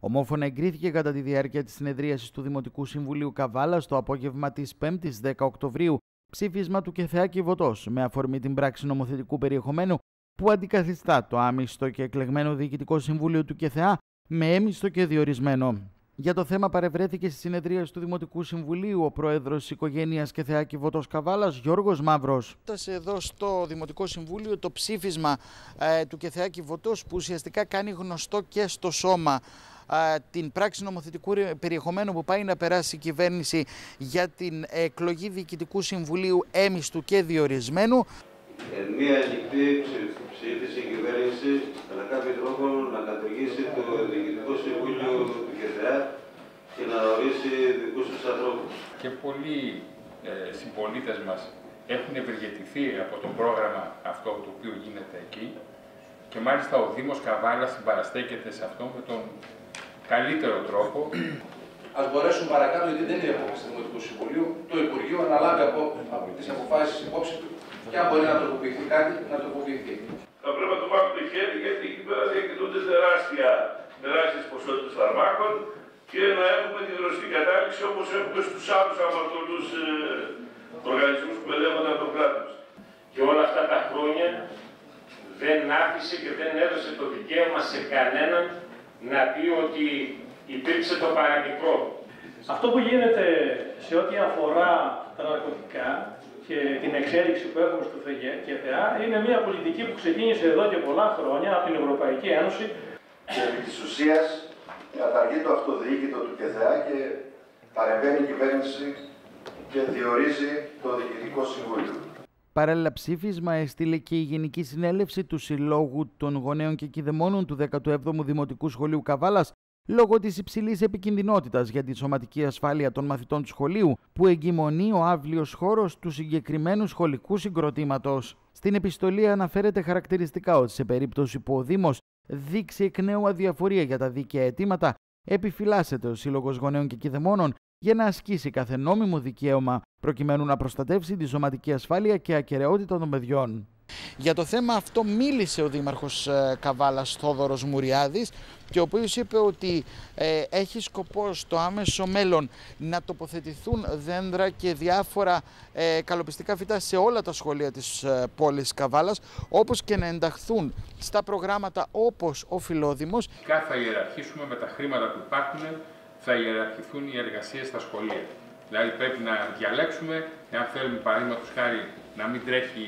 Ομόφωνα εγκρίθηκε κατά τη διάρκεια της συνεδρίασης του Δημοτικού Συμβουλίου Καβάλας το απόγευμα της 5ης 10 Οκτωβρίου ψήφισμα του ΚΕΘΕΑ Κιβωτός με αφορμή την πράξη νομοθετικού περιεχομένου που αντικαθιστά το άμιστο και εκλεγμένο Διοικητικό Συμβούλιο του ΚΕΘΕΑ με έμιστο και διορισμένο. Για το θέμα παρευρέθηκε στη συνεδρίαση του Δημοτικού Συμβουλίου ο πρόεδρος της οικογένειας ΚΕΘΕΑ Κιβωτός Καβάλας, Γιώργος Μαύρος. Φτάσε εδώ στο Δημοτικό Συμβούλιο το ψήφισμα του ΚΕΘΕΑ Κιβωτός που ουσιαστικά κάνει γνωστό και στο σώμα την πράξη νομοθετικού περιεχομένου που πάει να περάσει η κυβέρνηση για την εκλογή Διοικητικού Συμβουλίου έμιστου και διορισμένου. Μία ανοιχτή ψήφισε η κυβέρνηση κατά κάποιο τρόπο να καταργήσει το Διοικητικό Συμβούλιο του ΚΕΘΕΑ και να ορίσει δικούς τους ανθρώπους. Και πολλοί συμπολίτες μας έχουν ευεργετηθεί από το πρόγραμμα αυτό το οποίο γίνεται εκεί και μάλιστα ο Δήμος Καβάλας συμπαραστέκεται σε αυτό με τον καλύτερο τρόπο. Ας μπορέσουν παρακάτω, γιατί δεν είναι απόφαση του Δημοτικού Συμβουλίου, το Υπουργείο αναλάβει από τις αποφάσεις υπόψη του και αν μπορεί να τροποποιηθεί κάτι, να τροποποιηθεί. Θα πρέπει να το βάλουμε χέρι, γιατί εκεί πέρα διακινούνται τεράστιες ποσότητες φαρμάκων και να έχουμε τη γνωστή κατάληξη όπως έχουμε στους άλλους αμαρτωλούς οργανισμούς που ελέγχονται από το κράτος. Και όλα αυτά τα χρόνια δεν άφησε και δεν έδωσε το δικαίωμα σε κανέναν να πει ότι υπήρξε το παραμικρό. Αυτό που γίνεται σε ό,τι αφορά τα ναρκωτικά και την εξέλιξη που έχουμε στο ΚΕΘΕΑ είναι μια πολιτική που ξεκίνησε εδώ και πολλά χρόνια από την Ευρωπαϊκή Ένωση. Και επί της ουσίας καταργεί το αυτοδιοίκητο του ΚΕΘΕΑ και παρεμβαίνει η κυβέρνηση και διορίζει το Διοικητικό Συμβούλιο. Παράλληλα ψήφισμα έστειλε και η Γενική Συνέλευση του Συλλόγου των Γονέων και Κηδεμόνων του 17ου Δημοτικού Σχολείου Καβάλας λόγω της υψηλής επικινδυνότητας για τη σωματική ασφάλεια των μαθητών του σχολείου που εγκυμονεί ο αύλιος χώρος του συγκεκριμένου σχολικού συγκροτήματος. Στην επιστολή αναφέρεται χαρακτηριστικά ότι σε περίπτωση που ο Δήμος δείξει εκ νέου αδιαφορία για τα δίκαια αιτήματα, επιφυλάσσεται ο Σύλλογος Γονέων και Κηδεμόνων για να ασκήσει κάθε νόμιμο δικαίωμα προκειμένου να προστατεύσει τη σωματική ασφάλεια και ακεραιότητα των παιδιών. Για το θέμα αυτό μίλησε ο Δήμαρχος Καβάλας Θόδωρος Μουριάδης και ο οποίος είπε ότι έχει σκοπό στο άμεσο μέλλον να τοποθετηθούν δέντρα και διάφορα καλοπιστικά φυτά σε όλα τα σχολεία της πόλης Καβάλας, όπως και να ενταχθούν στα προγράμματα όπως ο Φιλόδημος. Θα ιεραρχήσουμε με τα χρήματα που υπάρχουν, θα ιεραρχηθούν οι εργασίες στα σχολεία. Δηλαδή πρέπει να διαλέξουμε, εάν θέλουμε παραδείγματος χάρη να μην τρέχει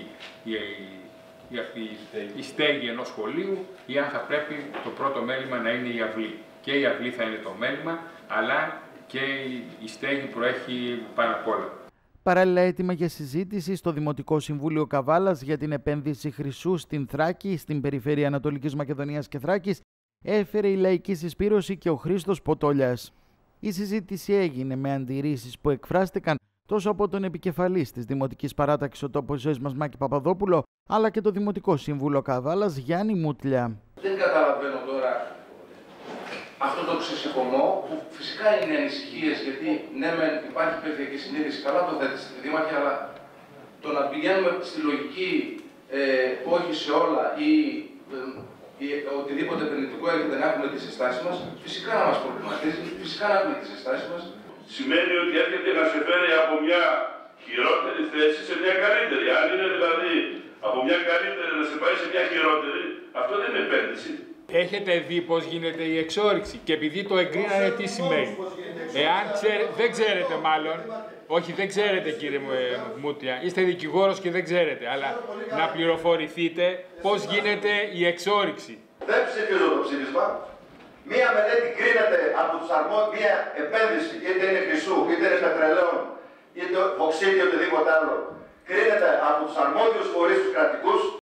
η στέγη ενός σχολείου ή αν θα πρέπει το πρώτο μέλημα να είναι η αυλή. Και η αυλή θα είναι το μέλημα, αλλά και η στέγη προέχει πάνω απ' όλα. Παράλληλα έτοιμα για συζήτηση στο Δημοτικό Συμβούλιο Καβάλας για την επένδυση χρυσού στην Θράκη, στην περιφέρεια Ανατολικής Μακεδονίας και Θράκης, έφερε η Λαϊκή Συσπήρωση και ο Χρήστος Ποτόλιας. Η συζήτηση έγινε με αντιρρήσεις που εκφράστηκαν τόσο από τον επικεφαλής της Δημοτικής Παράταξης ο τόπος ζωής μας Μάκη Παπαδόπουλο, αλλά και το Δημοτικό Σύμβουλο Καβάλας Γιάννη Μούτλια. Δεν καταλαβαίνω τώρα αυτό το ξεσηκωμό που φυσικά είναι ανησυχίες, γιατί ναι μεν υπάρχει περιφερειακή συνείδηση, καλά το θέτει στη Δήμαρχη, αλλά το να πηγαίνουμε στη λογική όχι σε όλα ή οτιδήποτε επενδυτικό έρχεται να έχουμε τις συστάσεις μας, φυσικά να μας προβληματίζει, φυσικά να έχουμε τις συστάσεις μας. Σημαίνει ότι έρχεται να σε φέρει από μια χειρότερη θέση σε μια καλύτερη. Αν είναι δηλαδή από μια καλύτερη να σε πάει σε μια χειρότερη, αυτό δεν είναι επένδυση. Έχετε δει πώς γίνεται η εξόρυξη και επειδή το εγκρίνανε τι σημαίνει. Εάν δεν ξέρετε μάλλον, όχι δεν ξέρετε κύριε Μούτλια, είστε δικηγόρος και δεν ξέρετε, αλλά να πληροφορηθείτε πώς γίνεται η εξόρυξη. Δεν ψηφίζω το ψήφισμα. Μία μελέτη κρίνεται από τους αρμόδιους, μία επένδυση, είτε είναι χρυσού, είτε είναι πετρελαίων, είτε βοξίτη, οτιδήποτε άλλο. Κρίνεται από τους αρμόδιους φορείς τους κρατικούς